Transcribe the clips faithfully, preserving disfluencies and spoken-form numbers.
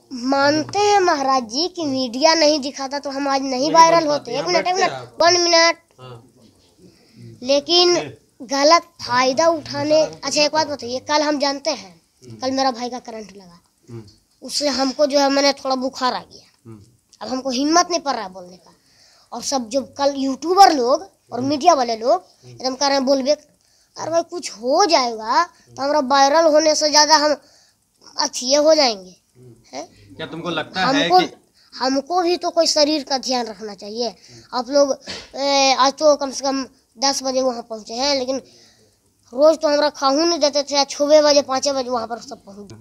मानते हैं महाराज जी कि मीडिया नहीं दिखाता तो हम आज नहीं वायरल होते। एक मिनट एक मिनट वन मिनट लेकिन गलत फायदा उठाने। अच्छा एक बात बताइए, कल हम जानते हैं, कल मेरा भाई का करंट लगा, उससे हमको जो है मैंने थोड़ा बुखार आ गया। अब हमको हिम्मत नहीं पड़ रहा है बोलने का, और सब जो कल यूट्यूबर लोग और मीडिया वाले लोग एकदम कह रहे हैं बोलबे, अरे भाई कुछ हो जाएगा तो हमारा वायरल होने से ज्यादा हम अच्छे हो जाएंगे। है क्या तुमको लगता हमको है कि हमको भी तो कोई शरीर का ध्यान रखना चाहिए। आप लोग ए, आज तो कम से कम दस बजे वहाँ पहुँचे हैं, लेकिन रोज तो हमारा खाहू नहीं देते थे। छः बजे पाँच बजे वहाँ पर सब पहुँच।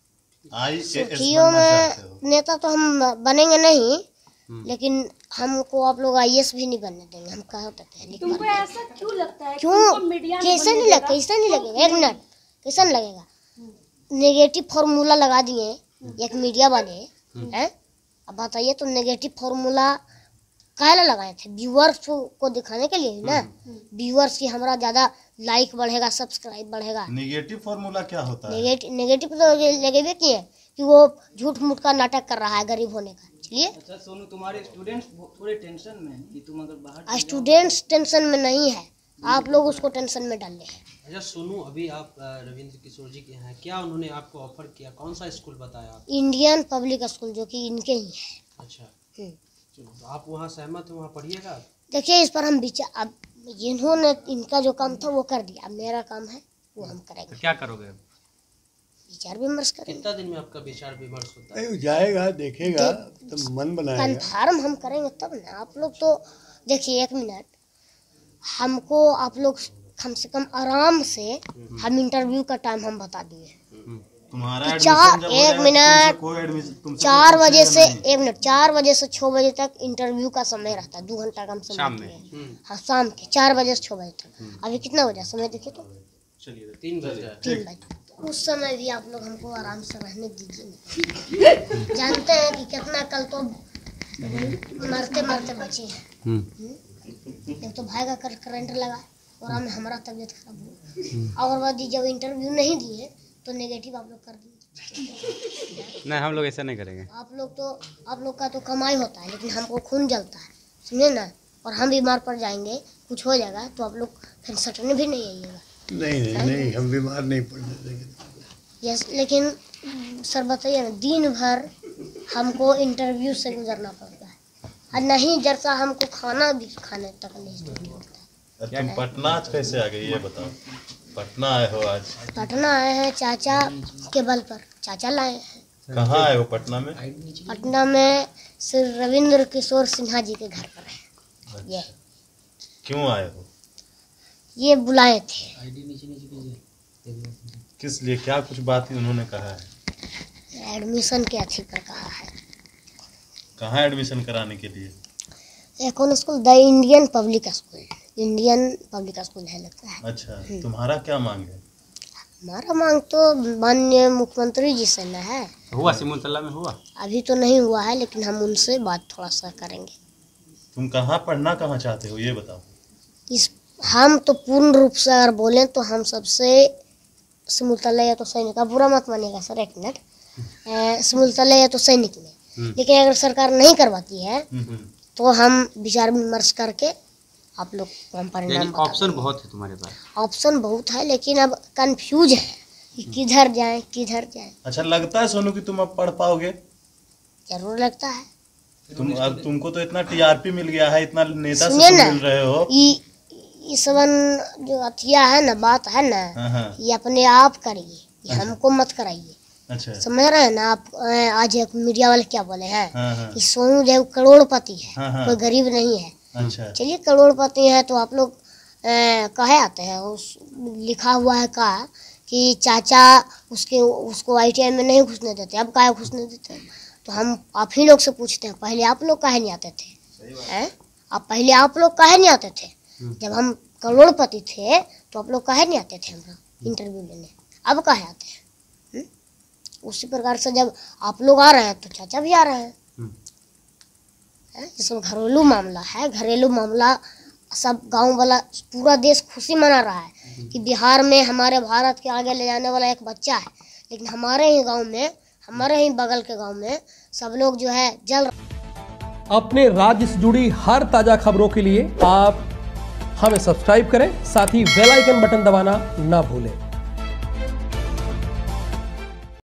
सुर्खियों में नेता तो हम बनेंगे नहीं, लेकिन हमको आप लोग आई ए एस भी नहीं बनने देंगे। हम कहा हैं तुमको ऐसा क्यों लगता है? क्यों कैसे नहीं लगे कैसे नहीं लगेगा? एक मिनट कैसे नहीं लगेगा? नेगेटिव फार्मूला लगा दिए एक मीडिया वाले हैं। अब बताइए तो नेगेटिव फार्मूला काहे लगाए थे? व्यूअर्स को दिखाने के लिए ना, व्यूअर्स की हमारा ज्यादा लाइक बढ़ेगा, सब्सक्राइब बढ़ेगा। नेगेटिव फार्मूला क्या होता है? नेगेटिव नेगेटिव तो लगे किए कि वो झूठ मूठ का नाटक कर रहा है गरीब होने का। चलिए अच्छा सोनू, तुम्हारे स्टूडेंट्स थोड़े टेंशन में हैं कि तुम अगर बाहर। स्टूडेंट्स टेंशन में नहीं है, आप लोग उसको टेंशन में डाल रहे हैं। अच्छा सोनू, अभी आप रविंद्र किशोर जी के यहाँ, क्या उन्होंने आपको ऑफर किया? कौन सा स्कूल बताया आप? इंडियन पब्लिक स्कूल, जो कि इनके ही है। अच्छा चलो, तो आप वहाँ सहमत हो, वहाँ पढ़िएगा? देखिए इस पर हम विचार, अब इन्होंने इनका जो काम था वो कर दिया, अब मेरा काम है वो हम करेंगे। तो क्या करोगे? विचार विमर्श करेंगे। कितना दिन में आपका विचार विमर्श होता है? नहीं जाएगा, देखेगा तो मन बनाएगा। कन्फर्म हम करेंगे तब ना। आप लोग तो देखिए एक मिनट, हमको आप लोग कम से कम आराम से हम इंटरव्यू का टाइम हम बता दिए। तुम्हारा चार एक मिनट चार बजे से एक मिनट चार बजे से छः बजे तक इंटरव्यू का समय रहता है। दो घंटा का हम समय दिए। हाँ शाम के चार बजे से छः बजे तक। अभी कितना बजा समय देखिए तो? चलिए तीन बजे तीन बजे उस समय भी आप लोग हमको आराम से रहने दीजिए। जानते हैं कि कितना कल तो मरते मरते बचे हैं। एक तो भाई का करंट लगा और हमें हमारा तबीयत खराब हुआ, और बाद जब इंटरव्यू नहीं दिए तो नेगेटिव आप लोग कर दिए। नहीं, हम लोग ऐसा नहीं करेंगे। आप लोग तो आप लोग का तो कमाई होता है, लेकिन हमको खून जलता है, समझे ना? और हम बीमार पड़ जाएंगे, कुछ हो जाएगा तो आप लोग फिर सटने भी नहीं आइएगा। नहीं नहीं नहीं, हम बीमार नहीं पड़ने देंगे। यस, लेकिन सर बताइए ना, दिन भर हमको इंटरव्यू से गुजरना पड़ता है, और नहीं जैसा हमको खाना भी खाने तक नहीं मिलता। तुम पटना आज कैसे आ गई ये बताओ? पटना आए हो आज? पटना आए हैं चाचा के बल पर, चाचा लाए हैं। कहाँ आए हो पटना में? पटना में श्री रविंद्र किशोर सिन्हा जी के घर पर है। ये क्यों आए हो? ये बुलाए थे। किस लिए, क्या कुछ बात ही उन्होंने कहा है? एडमिशन के अच्छी पर कहा है। कहाँ एडमिशन कराने के लिए? ये कौन school? The Indian public school. Indian public school है लगता है। अच्छा, तुम्हारा क्या मांग है? हमारा मांग तो माननीय मुख्यमंत्री जी से न है। हुआ सिमुलतला में हुआ? अभी तो नहीं हुआ है, लेकिन हम उनसे बात थोड़ा सा करेंगे। तुम कहाँ पढ़ना कहाँ चाहते हो ये बताओ? इस हम तो पूर्ण रूप से अगर बोलें तो हम सबसे सिमुलतला या तो सैनिक, बुरा मत मानिएगा सर, एक मिनट, सिमुलतला या तो सैनिक में, लेकिन अगर सरकार नहीं करवाती है तो हम विचार विमर्श करके आप लोग को हम परिणाम। ऑप्शन बहुत है तुम्हारे पास? ऑप्शन बहुत है, लेकिन अब कंफ्यूज है कि किधर जाएं किधर जाएं। अच्छा, लगता है सोनू कि तुम अब पढ़ पाओगे? जरूर लगता है। तुम अब तुमको तो इतना टी आर पी मिल गया है, इतना नेता से सुनिए तुम ना, मिल रहे हो। ये सबन जो अथिया है ना, बात है ना, हाँ हाँ। ये अपने आप करिए, ये हमको मत कराइए। अच्छा, समझ रहे हैं ना आप? आज एक मीडिया वाले क्या बोले हैं हाँ हाँ। कि सोनू जो करोड़पति है, हाँ हाँ। कोई गरीब नहीं है। अच्छा, चलिए करोड़पति है तो आप लोग कहे आते हैं, उस लिखा हुआ है का कि चाचा उसके उसको आई टी आई में नहीं घुसने देते, अब काहे घुसने देते हैं? तो हम आप ही लोग से पूछते हैं, पहले आप लोग काहे नहीं आते थे? हैं? अब पहले आप लोग काहे नहीं आते थे? जब हम करोड़पति थे तो आप लोग काहे नहीं आते थे हमरा इंटरव्यू लेने? अब काहे आते हैं? हुँ? उसी प्रकार से जब आप लोग आ रहे हैं तो चाचा भी आ रहे हैं। इसमें घरेलू मामला है, घरेलू मामला सब गांव वाला पूरा देश खुशी मना रहा है कि बिहार में हमारे भारत के आगे ले जाने वाला एक बच्चा है, लेकिन हमारे ही गांव में हमारे ही बगल के गांव में सब लोग जो है जल। अपने राज्य से जुड़ी हर ताजा खबरों के लिए आप हमें सब्सक्राइब करें, साथ ही बेल आइकन बटन दबाना ना भूलें।